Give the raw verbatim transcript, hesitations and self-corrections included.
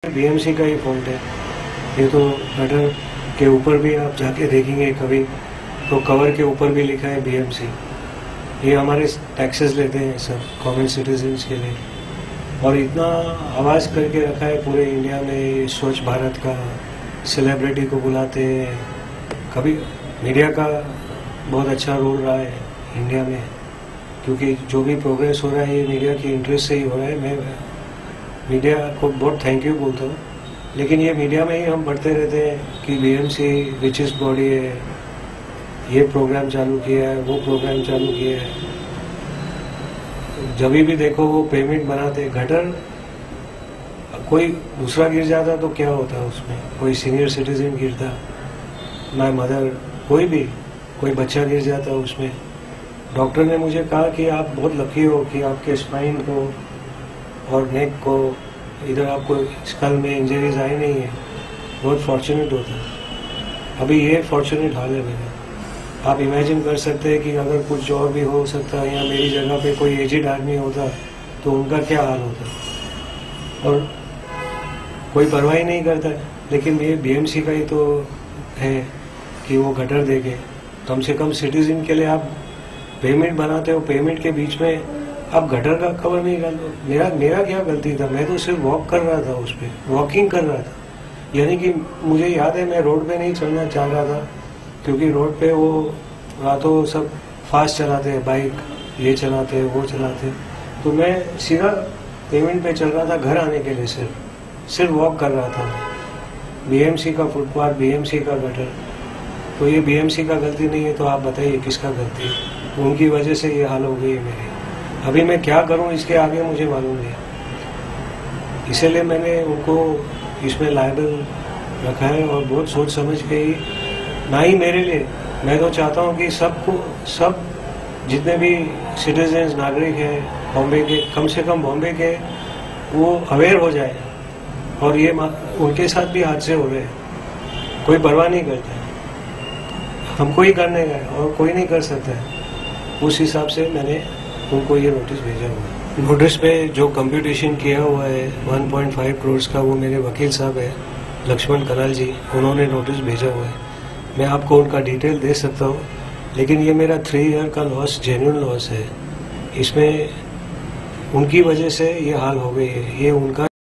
BMC का ही fault है। ये तो गटर के ऊपर भी आप जाके देखेंगे कभी तो कवर के ऊपर भी लिखा है बीएमसी। ये हमारे टैक्सेस लेते हैं सब कॉमन सिटीजन्स के लिए, और इतना आवाज़ करके रखा है पूरे इंडिया में स्वच्छ भारत का। सेलिब्रिटी को बुलाते हैं, कभी मीडिया का बहुत अच्छा रोल रहा है इंडिया में, क्योंकि जो भी प्रोग्रेस हो रहा है ये मीडिया की इंटरेस्ट से ही हो रहा है। मैं मीडिया को बहुत थैंक यू बोलता हूँ, लेकिन ये मीडिया में ही हम पढ़ते रहते हैं कि बीएमसी रिचेस्ट बॉडी है, ये प्रोग्राम चालू किया है, वो प्रोग्राम चालू किया है। जब भी देखो वो पेमेंट बनाते। गटर कोई दूसरा गिर जाता तो क्या होता उसमें, कोई सीनियर सिटीजन गिरता, माय मदर, कोई भी कोई बच्चा गिर जाता उसमें। डॉक्टर ने मुझे कहा कि आप बहुत लकी हो कि आपके स्पाइन को और नेक को इधर आपको स्कल में इंजरीज आई नहीं है, बहुत फॉर्चुनेट होता है। अभी ये फॉर्चुनेट हाल है मेरा। आप इमेजिन कर सकते हैं कि अगर कुछ और भी हो सकता है, या मेरी जगह पे कोई एजिड आदमी होता तो उनका क्या हाल होता। और कोई परवाह नहीं करता है, लेकिन ये बीएमसी का ही तो है कि वो गटर देके कम से कम सिटीजन के लिए आप पेमेंट बनाते हो, पेमेंट के बीच में आप गटर का कवर नहीं कर दो। मेरा मेरा क्या गलती था, मैं तो सिर्फ वॉक कर रहा था, उस पर वॉकिंग कर रहा था। यानी कि मुझे याद है मैं रोड पे नहीं चलना चाह रहा था, क्योंकि रोड पे वो रातों सब फास्ट चलाते हैं, बाइक ये चलाते हैं वो चलाते हैं, तो मैं सीधा पेमेंट पे चल रहा था घर आने के लिए। सिर्फ सिर्फ वॉक कर रहा था। बीएमसी का फुटपाथ, बीएमसी का गटर, तो ये बीएमसी का गलती नहीं है तो आप बताइए किसका गलती है। उनकी वजह से ये हाल हो गई है मेरी। अभी मैं क्या करूं इसके आगे मुझे मालूम नहीं, इसीलिए मैंने उनको इसमें लायबल रखा है, और बहुत सोच समझ के ही, ना ही मेरे लिए, मैं तो चाहता हूं कि सबको, सब जितने भी सिटीजन्स नागरिक हैं बॉम्बे के, कम से कम बॉम्बे के, वो अवेयर हो जाए। और ये उनके साथ भी हादसे हो रहे हैं, कोई परवाह नहीं करता है, हमको ही करने का है और कोई नहीं कर सकता है। उस हिसाब से मैंने उनको ये नोटिस भेजा हुआ है। नोटिस पे जो कंप्यूटेशन किया हुआ है वन पॉइंट फाइव करोड़ का, वो मेरे वकील साहब है लक्ष्मण कनाल जी, उन्होंने नोटिस भेजा हुआ है। मैं आपको उनका डिटेल दे सकता हूँ, लेकिन ये मेरा थ्री ईयर का लॉस जेन्युइन लॉस है। इसमें उनकी वजह से ये हाल हो गई है, ये उनका